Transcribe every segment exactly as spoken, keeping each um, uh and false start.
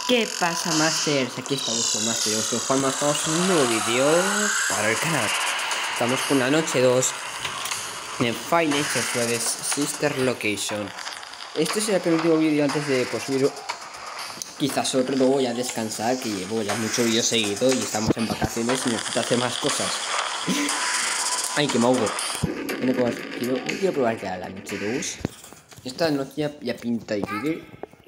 ¿Qué pasa, Masters? Aquí estamos con Master. Os estoy jugando a un nuevo vídeo para el canal. Estamos con la noche dos en Five Nights at Freddy's Sister Location. Este será el penúltimo vídeo antes de pues, subir quizás otro. Luego voy a descansar, que llevo ya mucho vídeo seguido y estamos en vacaciones y necesito hacer más cosas. Ay, que me ahogo. Bueno, pues, quiero, quiero probar que a la noche dos. Esta noche ya, ya pinta difícil.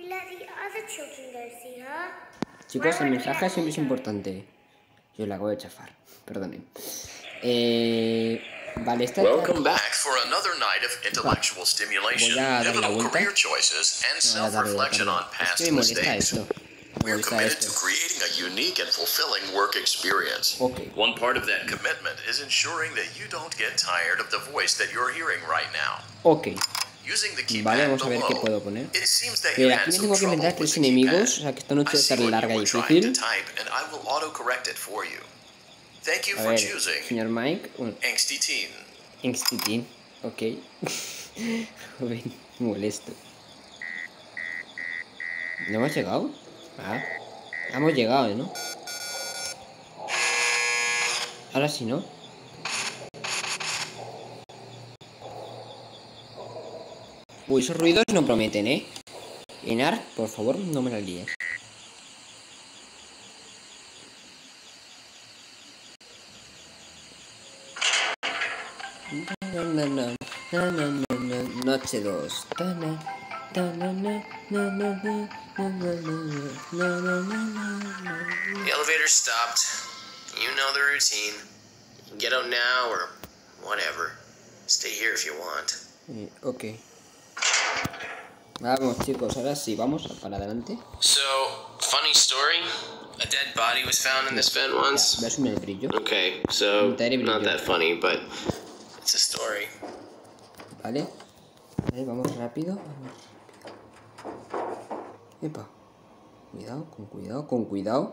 Chicos, el mensaje siempre es importante. Yo la voy a chafar, perdonen. Eh, vale, esta Welcome back for another night of intellectual stimulation, pivotal career choices, and self-reflection on past mistakes. We're committed to creating a unique and fulfilling work experience. Okay. One part of that commitment is ensuring that you don't get tired of the voice that you're hearing right now. Okay. Vale, vamos a ver below, qué puedo poner. Pero aquí me tengo que inventar tres enemigos, o sea que esta noche va a ser larga y difícil. A ver, señor Mike. Bueno. Angsty Teen. Angsty Teen, ok. Joven, molesto. ¿No hemos llegado? Ah, hemos llegado, ¿no? Ahora sí, ¿no? Uy, esos ruidos no prometen, ¿eh? Enar, por favor, no me la líes. Noche dos. The elevator stopped. You know the routine. You can get out now or whatever. Stay here if you want. Ok. Vamos, chicos, ahora sí, vamos para adelante. So, funny story. A dead body was found in this vent once. ¿Ves un brillo? Okay, so not that funny, but it's a story. Vale. Vale, vamos rápido. Epa. Cuidado, con cuidado, con cuidado.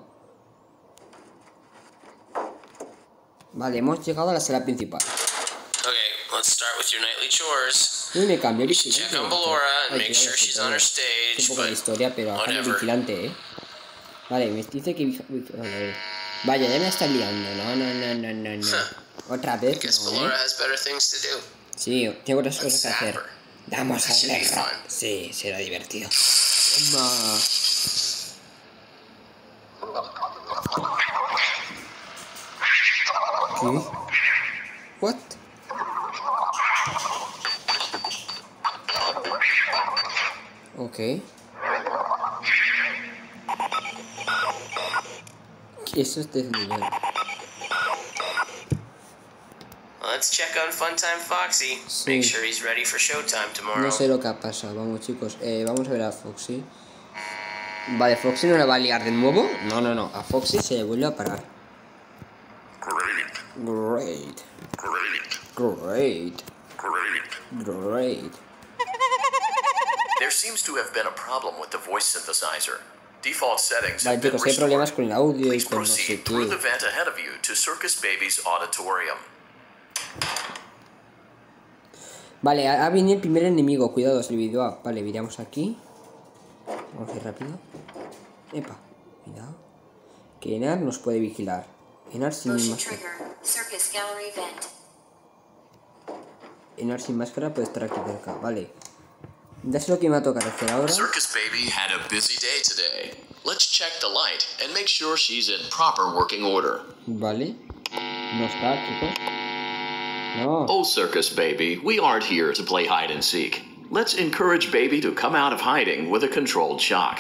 Vale, hemos llegado a la sala principal. Okay, let's start with your nightly chores. Uy, me cambió el vigilante. Check on Ballora and make sure she's on her stage. Un poco de historia, pero acá el vigilante, eh. Vale, me dice que... Vaya, ya me está liando. No, no, no, no, no, no. Otra vez, no, ¿eh? Sí, tengo otras cosas que hacer. Vamos a hacerlo. Sí, será divertido. Toma. ¿Qué? What? Ok. ¿Qué es este nivel? Let's check on Funtime Foxy. Sí. Make sure he's ready for showtime tomorrow. No sé lo que ha pasado. Vamos, chicos. Eh, vamos a ver a Foxy. Vale, Foxy no la va a liar de nuevo. No, no, no. A Foxy se le vuelve a parar. Great. Great. Great. Great. There seems to have been a problem with the voice synthesizer. Default settings vale, have been chicos, hay problemas con el audio y Please con no sé proceed through the qué. vent ahead of you to Circus Baby's auditorium. Vale, ha venido el primer enemigo. Cuidado, es el video. Ah, vale, miramos aquí. Vamos a ir rápido. Epa, cuidado. Que Enar nos puede vigilar. Enar sin máscara. Enar sin máscara puede estar aquí cerca. Vale. Ya sé lo que me va a tocar hacer ahora. Circus Baby had a busy day today. Let's check the light and make sure she's in proper working order. Vale. No está, chicos. No. Oh, Circus Baby, we aren't here to play hide and seek. Let's encourage Baby to come out of hiding with a controlled shock.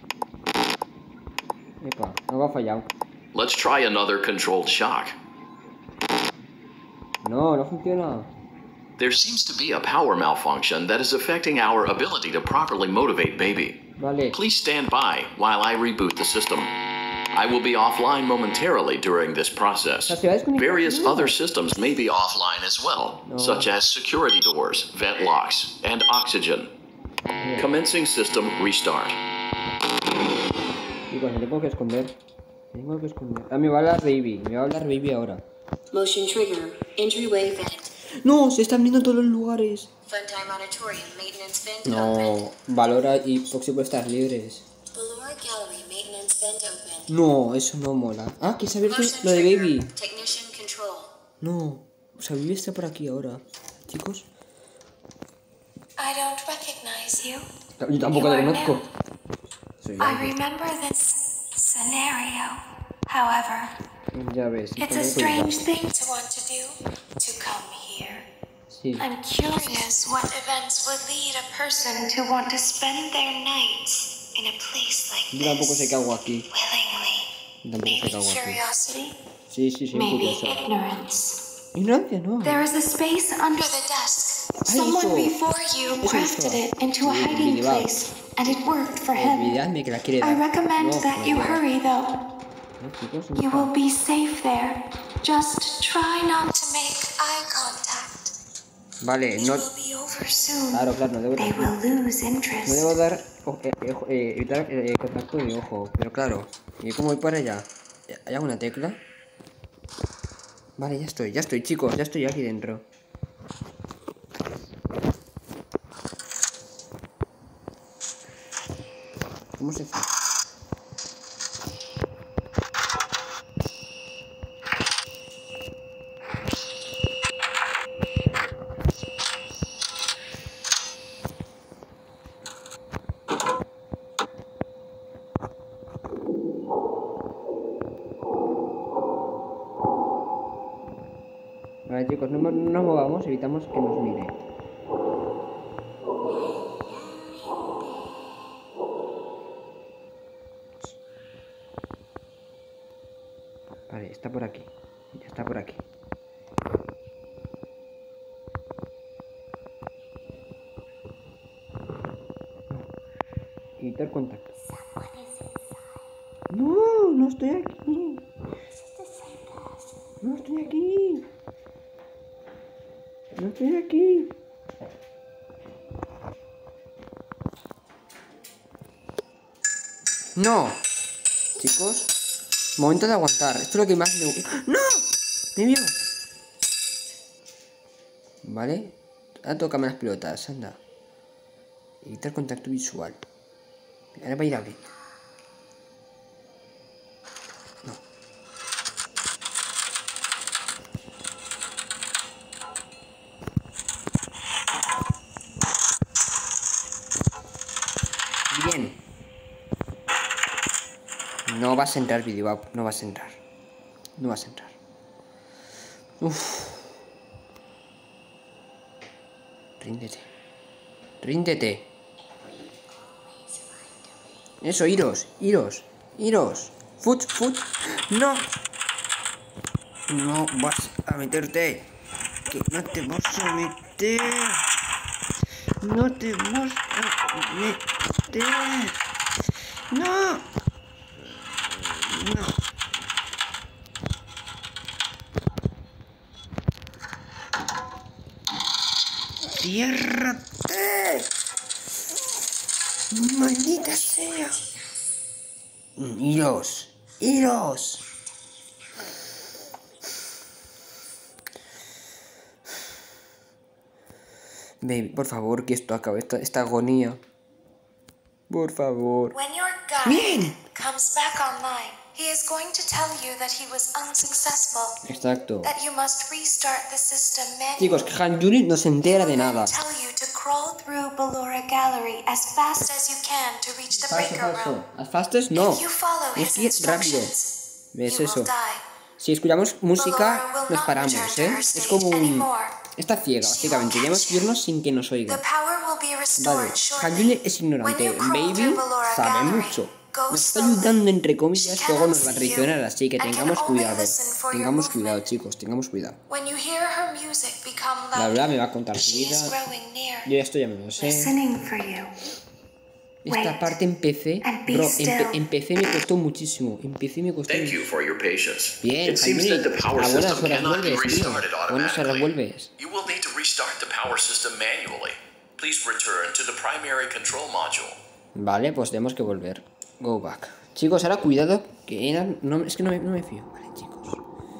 Epa, no ha fallado. Let's try another controlled shock. No, no funciona. There seems to be a power malfunction that is affecting our ability to properly motivate Baby. Vale. Please stand by while I reboot the system. I will be offline momentarily during this process. Various other systems may be offline as well, no. such as security doors, vent locks, and oxygen. Yeah. Commencing system restart. Chicos, me tengo que esconder. Me tengo que esconder. Ah, me va a hablar Baby. Me va a hablar Baby ahora. Motion trigger. Entryway vent. No, se están viendo todos los lugares. No, Ballora y Foxy pueden estar libres. Ballora Ballora Gallery maintenance vent open. No, eso no mola. Ah, que se ha abierto lo de Baby. Technician control. No, o sea, Baby está por aquí ahora. Chicos. I don't recognize you. Yo tampoco te conozco. Soy I remember this scenario. However, ya ves. it's a strange thing to want to do, to come here. Sí. I'm curious what events would lead a person to want to spend their nights in a place like Yo tampoco sé this qué hago aquí. willingly. Yo tampoco sé Maybe qué hago aquí. curiosity, Sí, sí, sí, maybe curioso. ignorance. Ignorancia, no. There is a space under the desk. Ay, Someone eso. before you Eso, crafted eso. it into a Sí, hiding Billy Bob. place, and it worked for him. Olvidadme que la quiere I dar. recommend No, that no, you no. hurry, though. No, chicos, no You está. will be safe there. Just try not to make eye contact. Vale, It no. will be over soon. Claro, claro, no debo, They no will lose interest. debo dar. o- eh, eh, eh, evitar eh, contacto de ojo. Pero claro, ¿y cómo voy para allá? ¿Hay alguna tecla? Vale, ya estoy, ya estoy, chicos, ya estoy aquí dentro. ¿Cómo se hace? Vale, chicos, no, no nos movamos, evitamos que nos mire. Vale, está por aquí. Ya está por aquí. No. Evitar contacto. No, no estoy aquí. No estoy aquí. No estoy aquí. No. Chicos, momento de aguantar. Esto es lo que más me gusta. ¡No! Me vio. Vale. Ahora tócame las pelotas, anda. Evitar contacto visual. Ahora va a ir a abrir. No. Bien. No vas a entrar, Video Up. No vas a entrar. No vas a entrar. Uff. Ríndete. Ríndete. Eso, iros, iros, iros. Fut, fut. No. No vas a meterte. Que no te vas a meter. No te vas a meter. No. No. ¡Ciérrate! ¡Maldita sea! ¡Iros! ¡Iros! Baby, por favor, que esto acabe, esta, esta agonía. Por favor. When your guy Bien. comes back online, he is going to tell you that he was unsuccessful. Exacto. That you must restart the system manually. Chicos, que Han Yuri no se entera de nada. Tell you to crawl through Ballora Gallery as fast as you can to reach the Falso, breaker falso. room. ¿Las fastes? No. If you follow Es his que rápido. instructions, ¿Ves you eso? will die. Si escuchamos música, Ballora will nos not paramos, return to ¿eh? her Es state como un... anymore. Está ciega, básicamente. Debemos irnos sin que nos The oiga. power will be restored Vale, shortly. Han Yuri es ignorante. When you crawl Baby through Ballora sabe Gallery, mucho. go Nos está slowly. ayudando, entre comillas, She luego nos cannot va a see traicionar, you así que and can tengamos only cuidado. listen for your Tengamos movement. cuidado, chicos, tengamos cuidado. When you hear her music become La louder, verdad me va a contar su she vida. is growing near, Yo esto ya me lo sé. listening for you. Esta Wait parte en P C, and be bro, en, still. P- en P C me costó muchísimo. En P C me costó Thank you muchísimo. for your patience. Bien, It seems Jaime, that the power a buenas system horas cannot be vuelves, tío. restarted Buenas horas automatically. vuelves. You will need to restart the power system manually. Please return to the primary control module. Vale, pues tenemos que volver. Go back. Chicos, ahora cuidado, que era... No, es que no me, no me fío. Vale, chicos.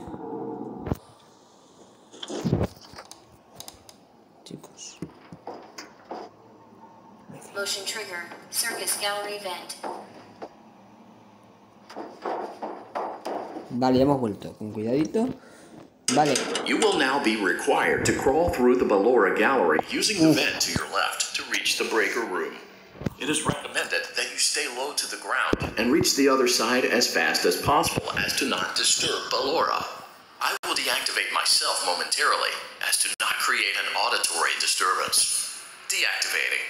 Chicos. Motion trigger. Circus gallery vent. Vale, ya hemos vuelto. Con cuidadito. Vale. You will now be required to crawl through the Ballora gallery using the vent to your left to reach the breaker room. It is recommended that you stay low to the ground and reach the other side as fast as possible as to not disturb Ballora. I will deactivate myself momentarily as to not create an auditory disturbance. Deactivating.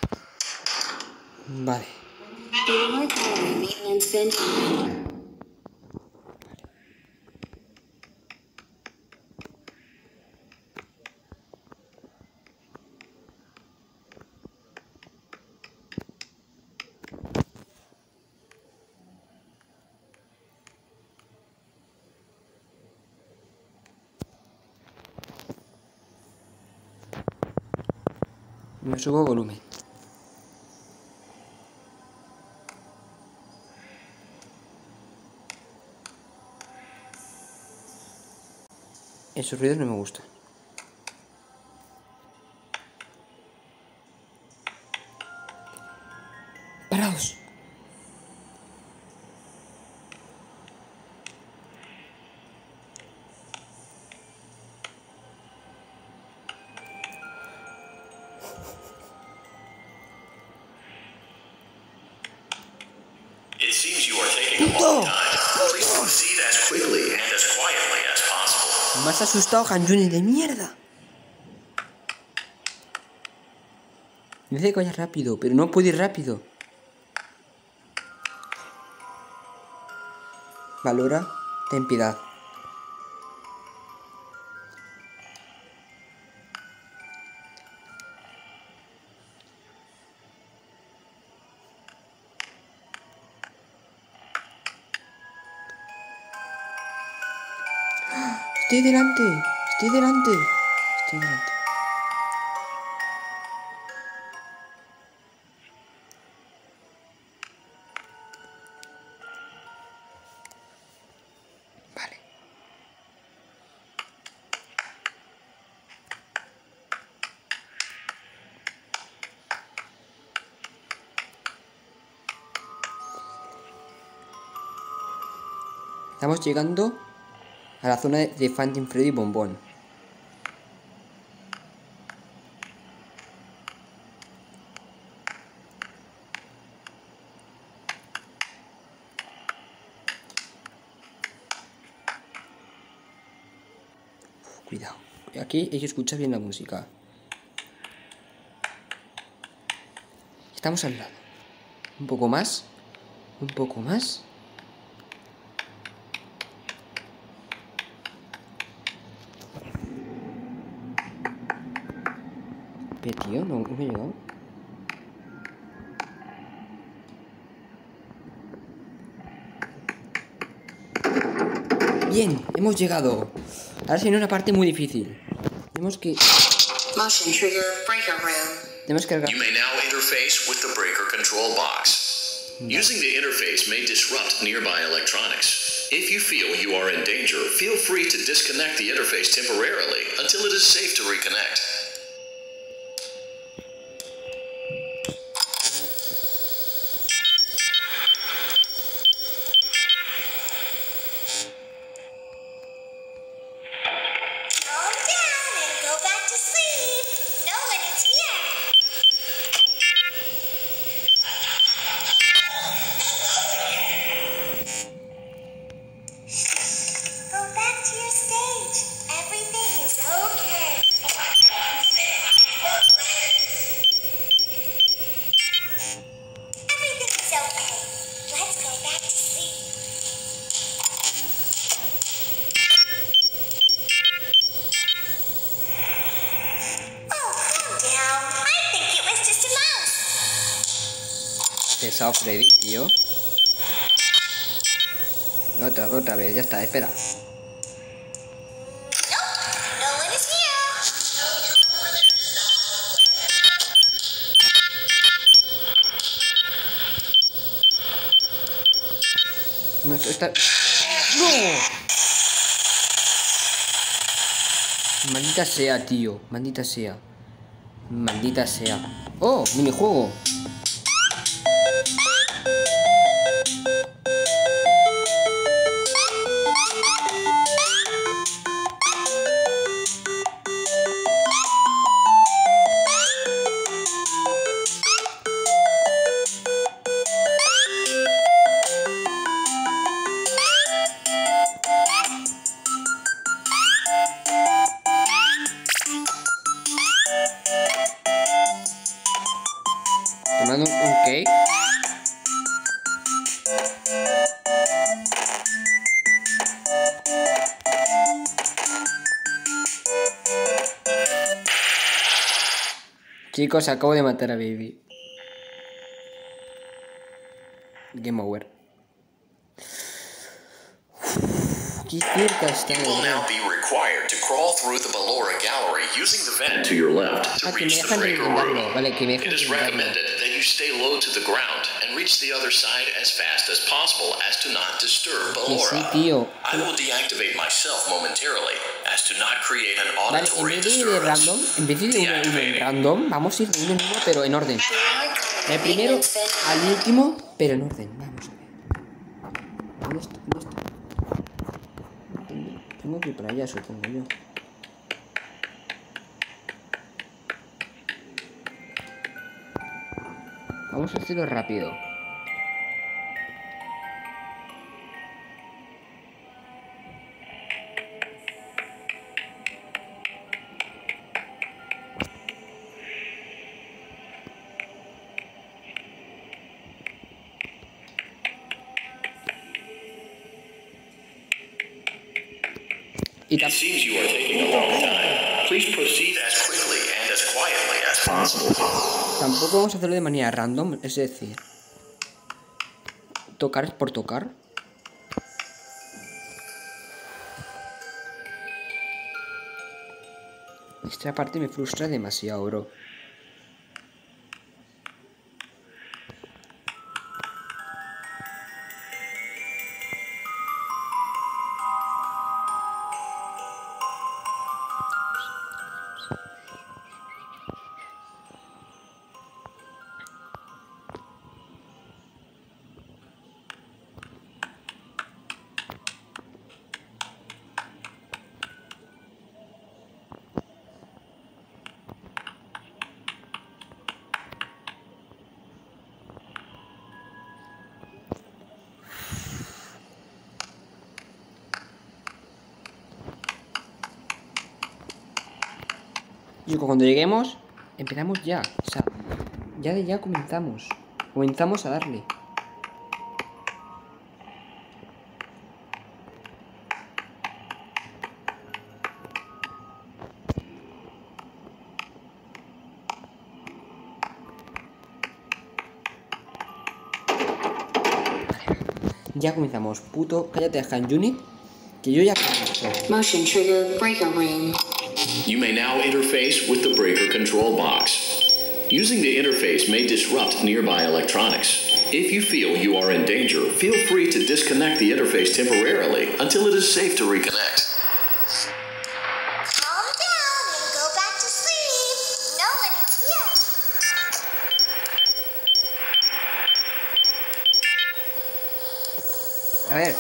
Vale. Ballora gallery maintenance vent open. Me subo volumen. Esos ruidos no me gustan. ¡Paraos! It seems you are taking a long time. Please proceed as quickly and as quietly as possible. Me has asustado, Hanjuni de mierda. Me dice que vaya rápido, pero no puedo ir rápido. Ballora, ten piedad. Estoy delante, estoy delante, estoy delante. Vale. Estamos llegando a la zona de Phantom Freddy Bombón. Uf, cuidado. Aquí hay que escuchar bien la música. Estamos al lado. Un poco más. Un poco más. ¿Qué tío? No, no me he llegado. Bien, hemos llegado. Ahora sí, no es una parte muy difícil. Tenemos que... Motion trigger breaker room. Tenemos que... You may now interface with the breaker control box. Using the interface may disrupt nearby electronics. If you feel you are in danger, feel free to disconnect the interface temporarily until it is safe to reconnect. Pesado Freddy, tío. Otra, otra vez, ya está, espera. No, está... ¡No! Maldita sea, tío. Maldita sea. Maldita sea. ¡Oh! Minijuego. Chicos, acabo de matar a Baby. Game over. Qué cerca está. You will now be required to crawl through the Ballora gallery using the vent to your left to Ah, que me reach the dejan breaker room. recordarlo. Vale, que me It dejan is recordarlo. recommended that you stay low to the ground and reach the other side as fast as possible as to not disturb Que sí, Ballora. tío. I will deactivate myself momentarily as to not create an Vale, en auditory vez de ir de disturbance. random, en vez de ir de uno, uno en random, vamos a ir de uno en uno, pero en orden. Del primero al último, pero en orden. Vamos a ver. ¿Dónde está? ¿Dónde está? Tengo que ir para allá, supongo yo. Vamos a hacerlo rápido. Y It seems you are taking a long time. Please proceed as quickly and as quietly as possible. tampoco vamos a hacerlo de manera random, es decir, tocar por tocar. Esta parte me frustra demasiado, bro. Y cuando lleguemos, empezamos ya. O sea, ya de ya comenzamos. Comenzamos a darle. Ya comenzamos. Puto, cállate, Han Unit. Que yo ya comienzo. Motion trigger breaker room. You may now interface with the breaker control box. Using the interface may disrupt nearby electronics. If you feel you are in danger, feel free to disconnect the interface temporarily until it is safe to reconnect. Calm down and go back to sleep. No one is here. A ver.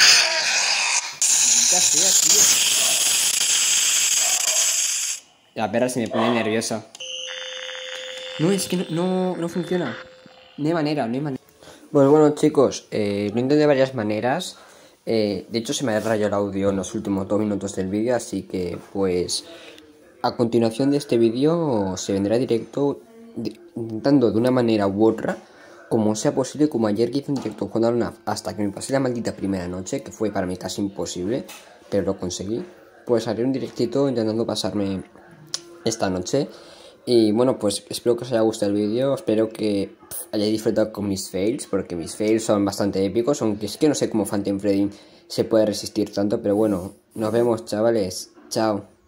Ya sea, tío. La perra se me pone nerviosa. No, es que no, no, no funciona. No hay manera, no hay manera. Bueno, bueno, chicos, eh, lo intento de varias maneras. Eh, de hecho, se me ha rayado el audio en los últimos dos minutos del vídeo, así que, pues, a continuación de este vídeo se vendrá directo de, intentando de una manera u otra, como sea posible, como ayer que hice un directo jugando a una hasta que me pasé la maldita primera noche, que fue para mí casi imposible, pero lo conseguí. Pues haré un directito intentando pasarme esta noche. Y bueno, pues espero que os haya gustado el vídeo, espero que hayáis disfrutado con mis fails, porque mis fails son bastante épicos, aunque es que no sé cómo Phantom Freddy se puede resistir tanto, pero bueno, nos vemos, chavales, chao.